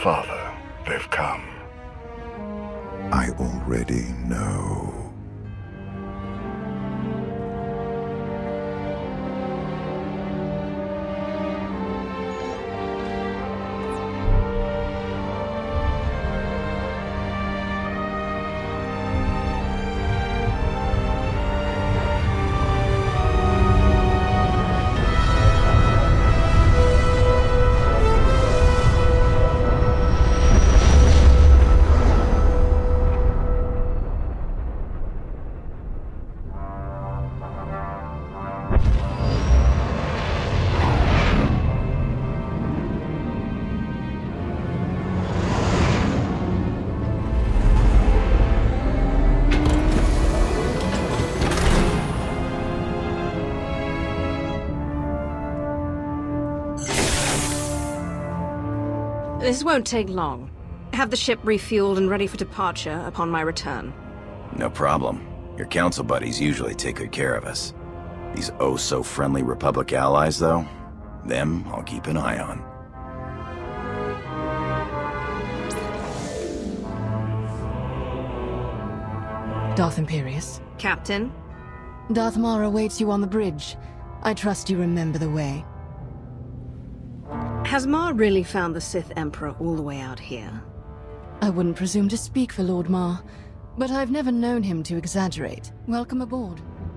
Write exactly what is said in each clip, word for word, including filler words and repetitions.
father, they've come. I already know. This won't take long. Have the ship refueled and ready for departure upon my return. No problem. Your council buddies usually take good care of us. These oh-so-friendly Republic allies, though, them I'll keep an eye on. Darth Imperius. Captain? Darth Mara awaits you on the bridge. I trust you remember the way. Has Mar really found the Sith Emperor all the way out here? I wouldn't presume to speak for Lord Mar, but I've never known him to exaggerate. Welcome aboard.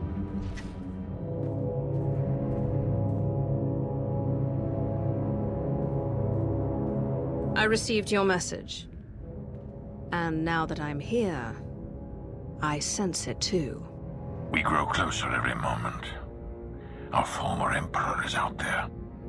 I received your message. And now that I'm here, I sense it too. We grow closer every moment. Our former Emperor is out there.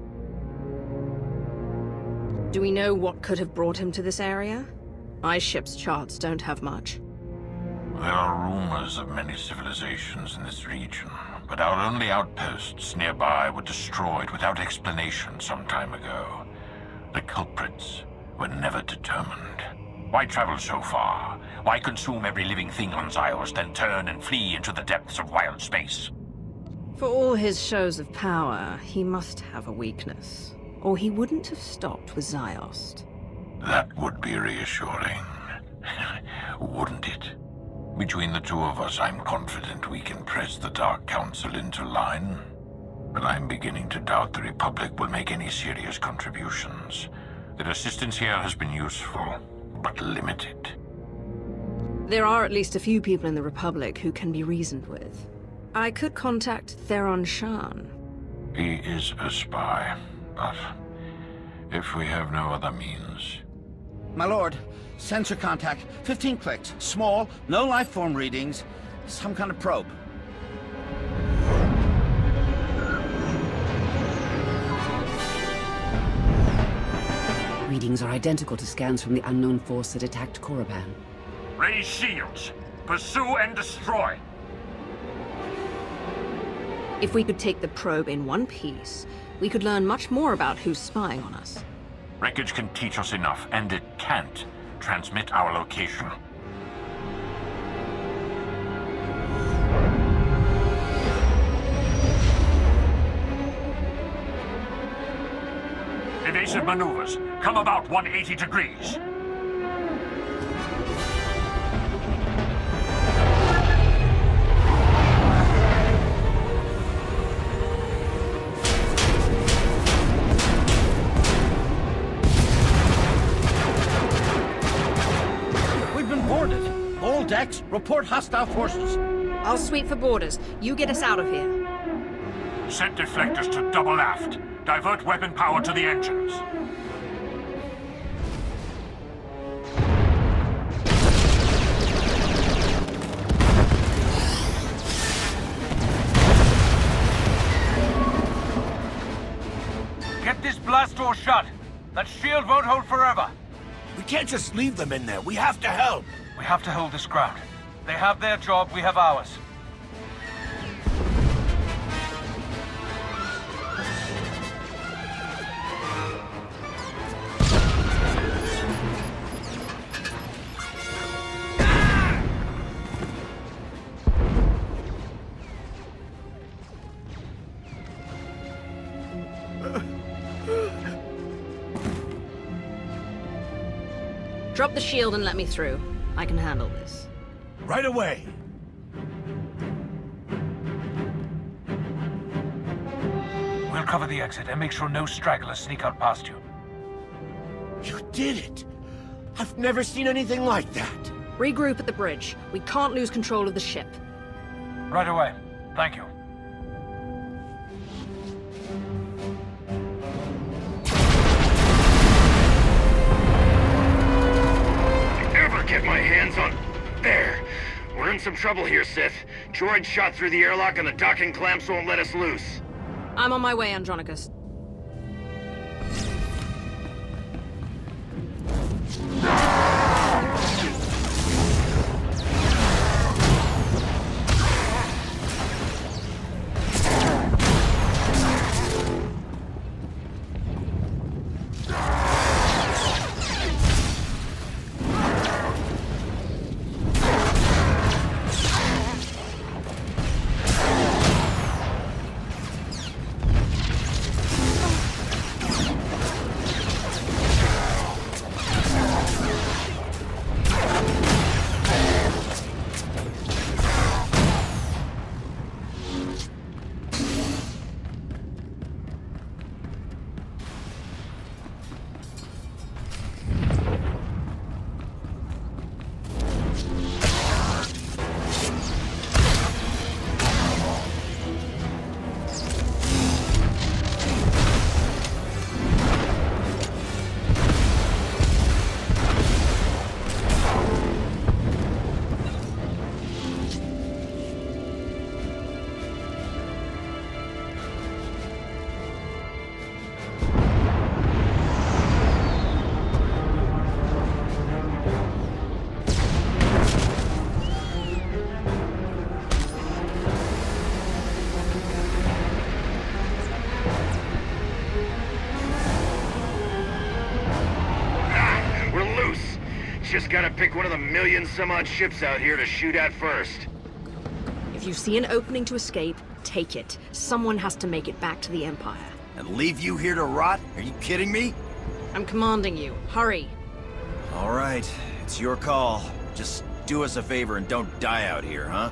Do we know what could have brought him to this area? My ship's charts don't have much. There are rumors of many civilizations in this region, but our only outposts nearby were destroyed without explanation some time ago. The culprits were never determined. Why travel so far? Why consume every living thing on Zyos, then turn and flee into the depths of wild space? For all his shows of power, he must have a weakness. Or he wouldn't have stopped with Ziost. That would be reassuring. Wouldn't it? Between the two of us, I'm confident we can press the Dark Council into line. But I'm beginning to doubt the Republic will make any serious contributions. Their assistance here has been useful, but limited. There are at least a few people in the Republic who can be reasoned with. I could contact Theron Shan. He is a spy, but if we have no other means... My lord, sensor contact, fifteen clicks, small, no life form readings, some kind of probe. Readings are identical to scans from the unknown force that attacked Korriban. Raise shields! Pursue and destroy! If we could take the probe in one piece, we could learn much more about who's spying on us. Wreckage can teach us enough, and it can't transmit our location. Evasive maneuvers. Come about one hundred eighty degrees. We've been boarded. All decks, report hostile forces. I'll sweep for borders. You get us out of here. Set deflectors to double aft. Divert weapon power to the engines. Get this blast door shut. That shield won't hold forever. We can't just leave them in there. We have to help. We have to hold this ground. They have their job, we have ours. Drop the shield and let me through. I can handle this. Right away. We'll cover the exit and make sure no stragglers sneak out past you. You did it! I've never seen anything like that! Regroup at the bridge. We can't lose control of the ship. Right away. Thank you. Ever get my hands on... There! We're in some trouble here, Sith. Droid shot through the airlock and the docking clamps won't let us loose. I'm on my way, Andronicus. Just gotta pick one of the million some odd ships out here to shoot at first. If you see an opening to escape, take it. Someone has to make it back to the Empire. And leave you here to rot? Are you kidding me? I'm commanding you. Hurry. All right, it's your call. Just do us a favor and don't die out here, huh?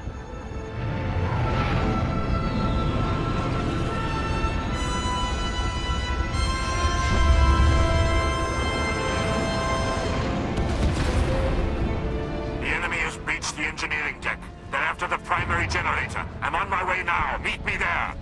The engineering deck. They're after the primary generator. I'm on my way now. Meet me there.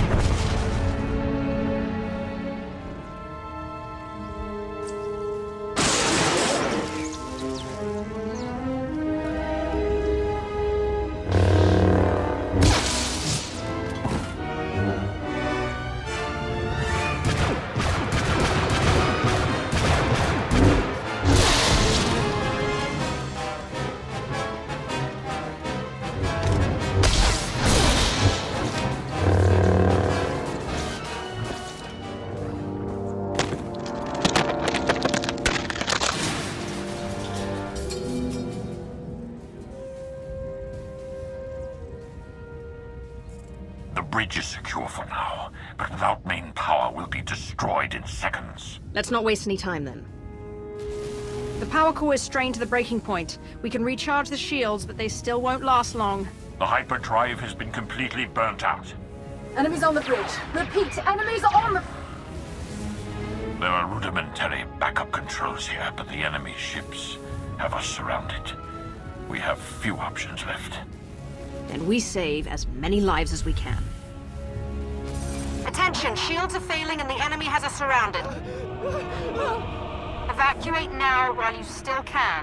The bridge is secure for now, but without main power, we'll be destroyed in seconds. Let's not waste any time, then. The power core is strained to the breaking point. We can recharge the shields, but they still won't last long. The hyperdrive has been completely burnt out. Enemies on the bridge. Repeat, enemies on the... There are rudimentary backup controls here, but the enemy ships have us surrounded. We have few options left. And we save as many lives as we can. Attention, shields are failing and the enemy has us surrounded. Evacuate now while you still can.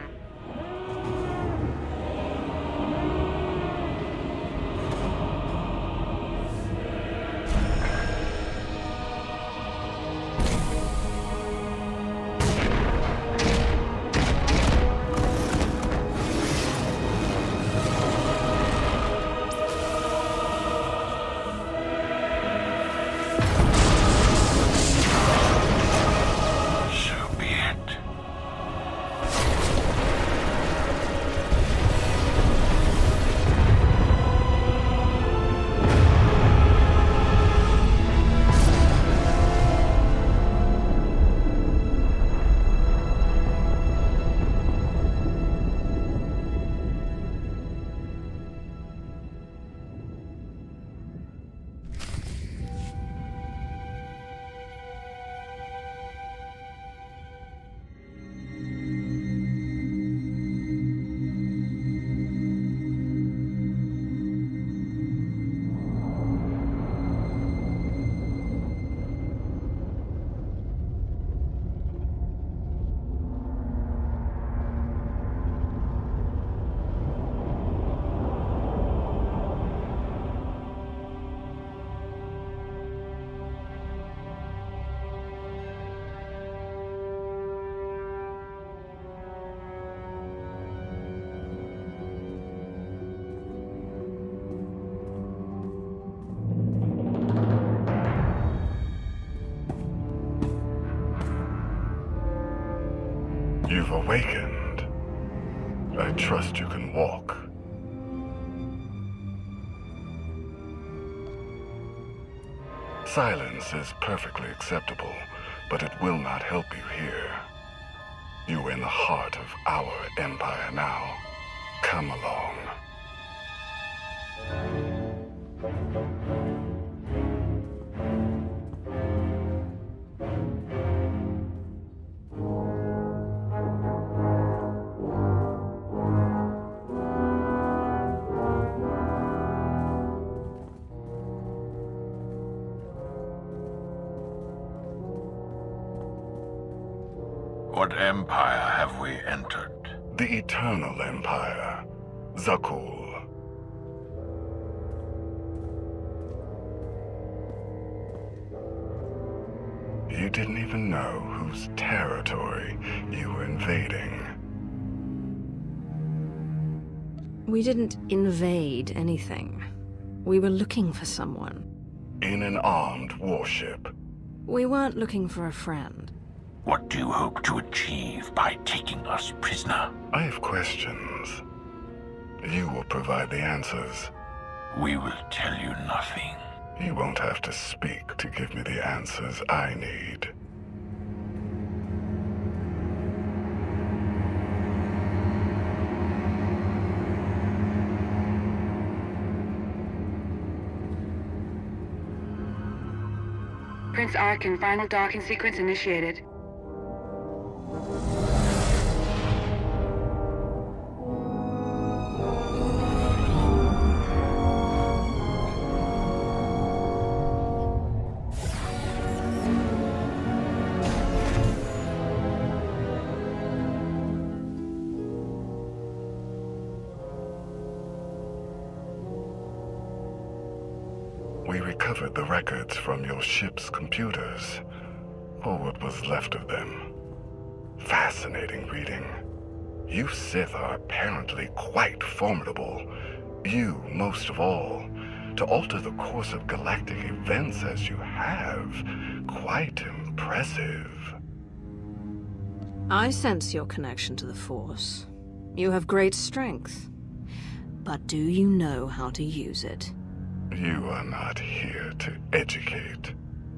You've awakened. I trust you can walk. Silence is perfectly acceptable, but it will not help you here. You are in the heart of our empire now. Come along. What empire have we entered? The Eternal Empire. Zakuul. You didn't even know whose territory you were invading. We didn't invade anything. We were looking for someone. In an armed warship. We weren't looking for a friend. What do you hope to achieve by taking us prisoner? I have questions. You will provide the answers. We will tell you nothing. You won't have to speak to give me the answers I need. Prince Arkin, final docking sequence initiated. We recovered the records from your ship's computers, or what was left of them. Fascinating reading. You Sith are apparently quite formidable. You, most of all. To alter the course of galactic events as you have. Quite impressive. I sense your connection to the Force. You have great strength. But do you know how to use it? You are not here to educate.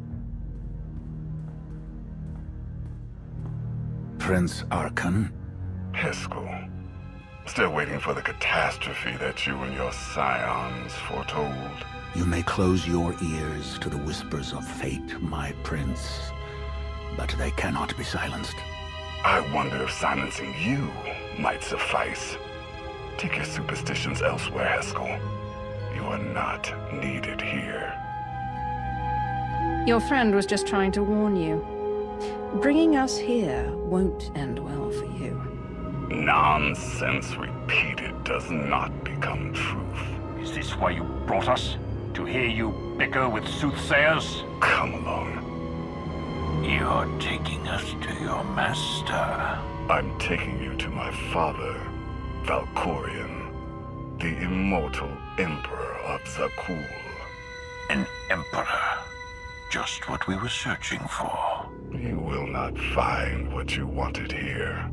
Prince Arkin? Heskel. Still waiting for the catastrophe that you and your scions foretold. You may close your ears to the whispers of fate, my prince, but they cannot be silenced. I wonder if silencing you might suffice. Take your superstitions elsewhere, Heskel. You are not needed here. Your friend was just trying to warn you. Bringing us here won't end well for you. Nonsense repeated does not become truth. Is this why you brought us? To hear you bicker with soothsayers? Come along. You're taking us to your master. I'm taking you to my father, Valkorion, the immortal Emperor of Zakuul. An emperor. Just what we were searching for. You will not find what you wanted here.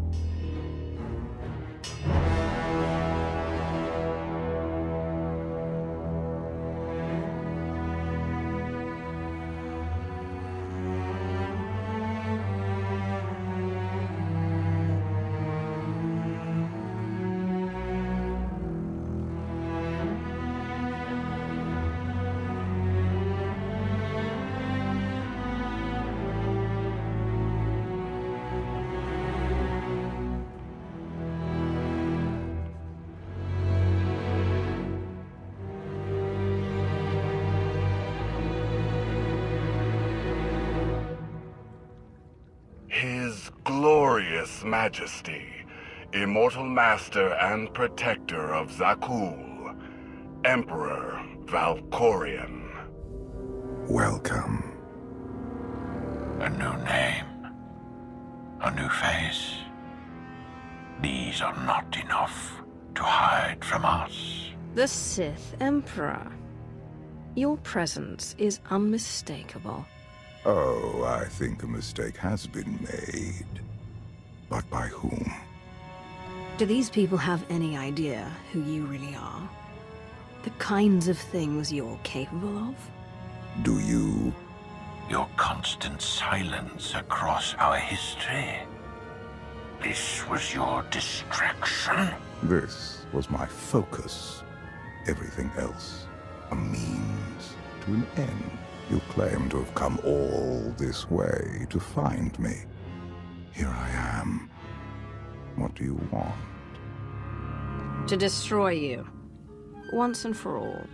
His glorious majesty, immortal master and protector of Zakuul, Emperor Valkorion. Welcome. A new name. A new face. These are not enough to hide from us. The Sith Emperor. Your presence is unmistakable. Oh, I think a mistake has been made. But by whom? Do these people have any idea who you really are? The kinds of things you're capable of? Do you? Your constant silence across our history. This was your distraction? This was my focus. Everything else, a means to an end. You claim to have come all this way to find me. Here I am. What do you want? To destroy you. Once and for all.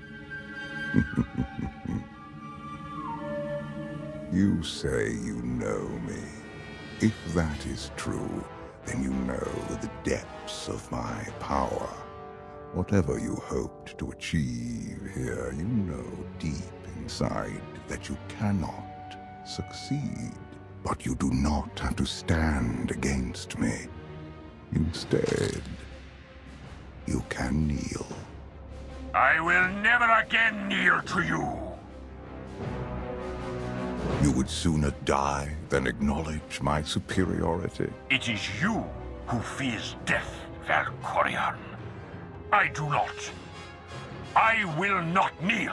You say you know me. If that is true, then you know the depths of my power. Whatever you hoped to achieve here, you know deep inside that you cannot succeed. But you do not have to stand against me. Instead, you can kneel. I will never again kneel to you. You would sooner die than acknowledge my superiority. It is you who fears death, Valkorion. I do not. I will not kneel.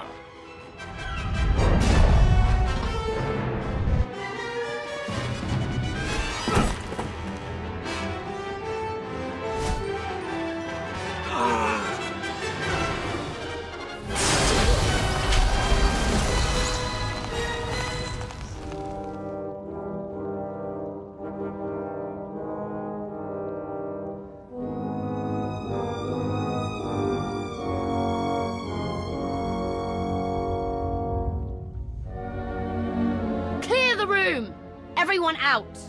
Everyone out!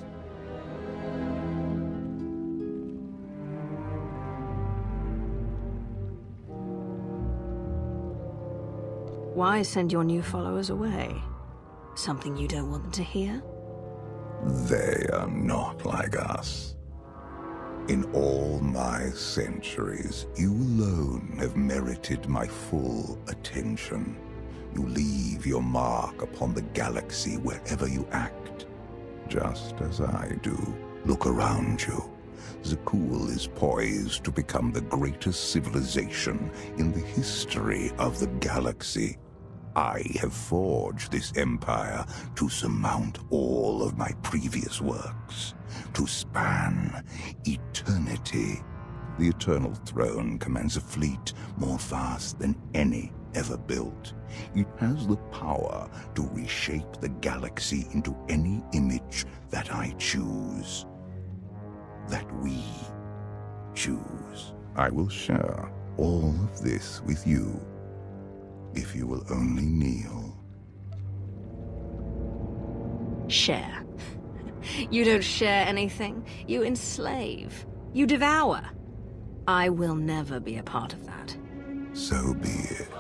Why send your new followers away? Something you don't want them to hear? They are not like us. In all my centuries, you alone have merited my full attention. You leave your mark upon the galaxy wherever you act. Just as I do. Look around you. Zakuul is poised to become the greatest civilization in the history of the galaxy. I have forged this empire to surmount all of my previous works, to span eternity. The Eternal Throne commands a fleet more vast than any ever built. It has the power to reshape the galaxy into any image that I choose. That we choose. I will share all of this with you, if you will only kneel. Share. You don't share anything. You enslave. You devour. I will never be a part of that. So be it.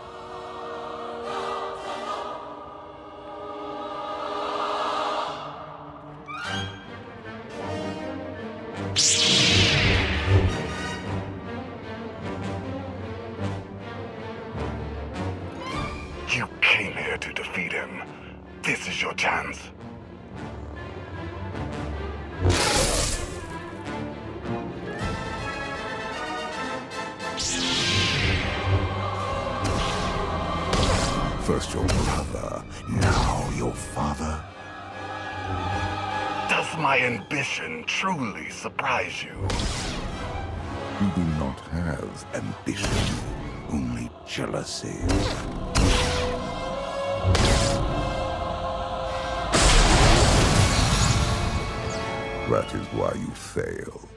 You came here to defeat him. This is your chance. First your brother, now your father. Does my ambition truly surprise you? You do not have ambition, only jealousy. That is why you fail.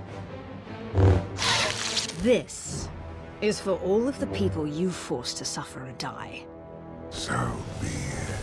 This is for all of the people you forced to suffer and die. So be it.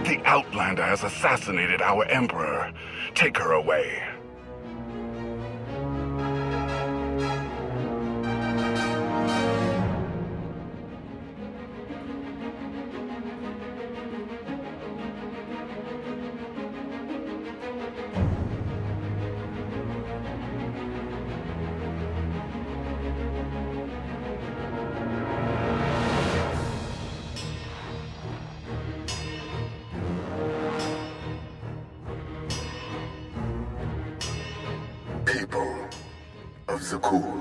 The Outlander has assassinated our Emperor. Take her away. People of Zakuul,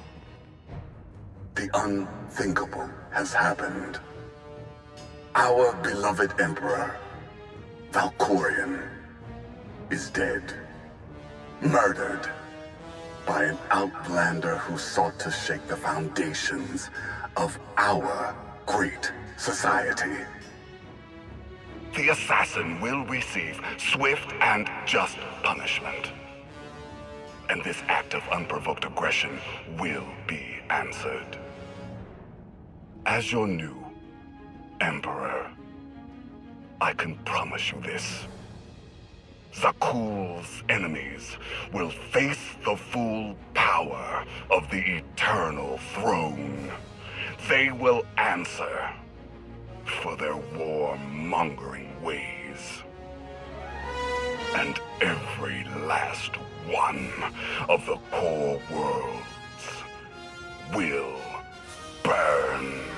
the unthinkable has happened. Our beloved Emperor, Valkorion, is dead. Murdered by an Outlander who sought to shake the foundations of our great society. The assassin will receive swift and just punishment. And this act of unprovoked aggression will be answered. As your new Emperor, I can promise you this. Zakuul's enemies will face the full power of the Eternal Throne. They will answer for their war-mongering ways. And every last one of the core worlds will burn.